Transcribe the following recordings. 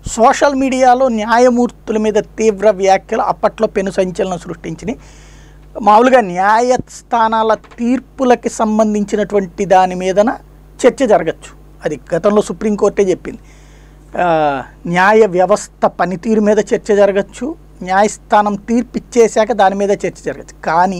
Social మీడియాలో న్యాయమూర్తుల మీద తీవ్ర వ్యాఖ్యలు అప్పట్లో పెను సంచలనం సృష్టించినాయి. మామూలుగా న్యాయస్థానాల తీర్పులకి సంబంధించినటువంటి దాని మీదన చర్చ జరగచ్చు. అది గతంలో సుప్రీంకోర్టే చెప్పింది. న్యాయ వ్యవస్థ పనితీరు మీద చర్చ జరగచ్చు, న్యాయస్థానం తీర్పు ఇచ్చేశాక దాని మీద చర్చ జరగచ్చు. కానీ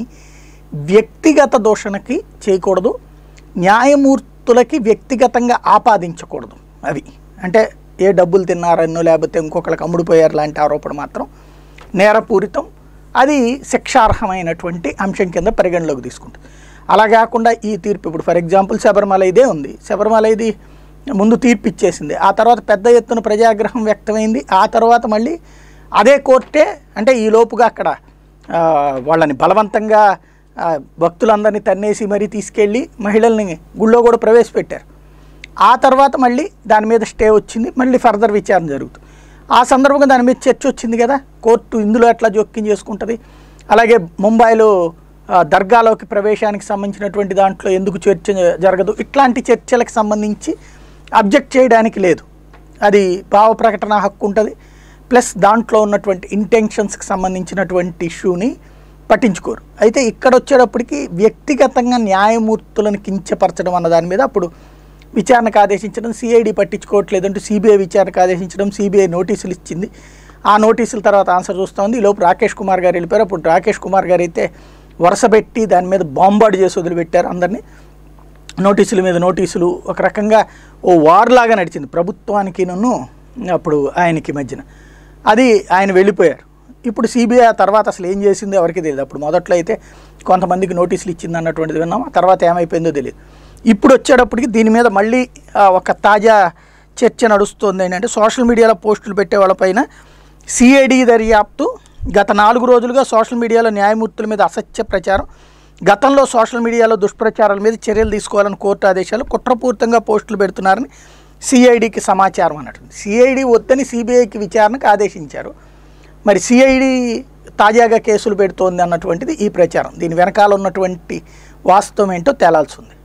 వ్యక్తిగత దూషణకి చేయకూడదు, న్యాయమూర్తులకి వ్యక్తిగతంగా ఆపాదించకూడదు. అవి అంటే ఏ డబ్బులు తిన్నారన్నో లేకపోతే ఇంకొకరికి అమ్ముడుపోయారు లాంటి ఆరోపణ మాత్రం నేరపూరితం, అది శిక్షార్హమైనటువంటి అంశం కింద పరిగణలోకి తీసుకుంటుంది. అలా కాకుండా ఈ తీర్పు ఇప్పుడు ఫర్ ఎగ్జాంపుల్ శబరిమల ఇదే ఉంది. శబరిమల ఇది ముందు తీర్పు ఇచ్చేసింది, ఆ తర్వాత పెద్ద ఎత్తున ప్రజాగ్రహం వ్యక్తమైంది. ఆ తర్వాత మళ్ళీ అదే కోర్టే అంటే ఈ లోపుగా అక్కడ వాళ్ళని బలవంతంగా భక్తులందరినీ తన్నేసి మరీ తీసుకెళ్ళి మహిళల్ని గుళ్ళో కూడా ప్రవేశపెట్టారు. ఆ తర్వాత మళ్ళీ దాని మీద స్టే వచ్చింది, మళ్ళీ ఫర్దర్ విచారణ జరుగుతుంది. ఆ సందర్భంగా దాని మీద చర్చ వచ్చింది కదా, కోర్టు ఇందులో ఎట్లా జోక్యం చేసుకుంటుంది. అలాగే ముంబైలో దర్గాలోకి ప్రవేశానికి సంబంధించినటువంటి దాంట్లో ఎందుకు చర్చ జరగదు, ఇట్లాంటి చర్చలకు సంబంధించి అబ్జెక్ట్ చేయడానికి లేదు. అది భావ ప్రకటన హక్కు ఉంటుంది. ప్లస్ దాంట్లో ఉన్నటువంటి ఇంటెన్షన్స్కి సంబంధించినటువంటి ఇష్యూని పట్టించుకోరు. అయితే ఇక్కడ వచ్చేటప్పటికి వ్యక్తిగతంగా న్యాయమూర్తులను కించపరచడం అన్న దాని మీద అప్పుడు విచారణకు ఆదేశించడం, సిఐడి పట్టించుకోవట్లేదంటూ సిబిఐ విచారణకు ఆదేశించడం, సిబిఐ నోటీసులు ఇచ్చింది. ఆ నోటీసుల తర్వాత ఆన్సర్ చూస్తోంది. ఈలోపు రాకేష్ కుమార్ గారు వెళ్ళిపోయారు. అప్పుడు రాకేష్ కుమార్ గారు అయితే వరుసపెట్టి దాని మీద బాంబార్డు చేసి వదిలిపెట్టారు అందరినీ. నోటీసుల మీద నోటీసులు, ఒక రకంగా ఓ వార్ లాగా నడిచింది ప్రభుత్వానికి నన్ను అప్పుడు ఆయనకి మధ్యన. అది ఆయన వెళ్ళిపోయారు. ఇప్పుడు సిబిఐ తర్వాత అసలు ఏం చేసిందో ఎవరికి తెలియదు. అప్పుడు మొదట్లో అయితే కొంతమందికి నోటీసులు ఇచ్చింది అన్నటువంటిది విన్నాం, ఆ తర్వాత ఏమైపోయిందో తెలియదు. ఇప్పుడు వచ్చేటప్పటికి దీని మీద మళ్ళీ ఒక తాజా చర్చ నడుస్తుంది. ఏంటంటే సోషల్ మీడియాలో పోస్టులు పెట్టే వాళ్ళపైన సిఐడి దర్యాప్తు. గత 4 రోజులుగా సోషల్ మీడియాలో న్యాయమూర్తుల మీద అసత్య ప్రచారం, గతంలో సోషల్ మీడియాలో దుష్ప్రచారాల మీద చర్యలు తీసుకోవాలని కోర్టు ఆదేశాలు, కుట్రపూరితంగా పోస్టులు పెడుతున్నారని సిఐడికి సమాచారం అన్నట్టు. సిఐడి వద్దని సిబిఐకి విచారణకు ఆదేశించారు. మరి సిఐడి తాజాగా కేసులు పెడుతోంది అన్నటువంటిది ఈ ప్రచారం. దీని వెనకాల ఉన్నటువంటి వాస్తవం ఏంటో తేలాల్సి ఉంది.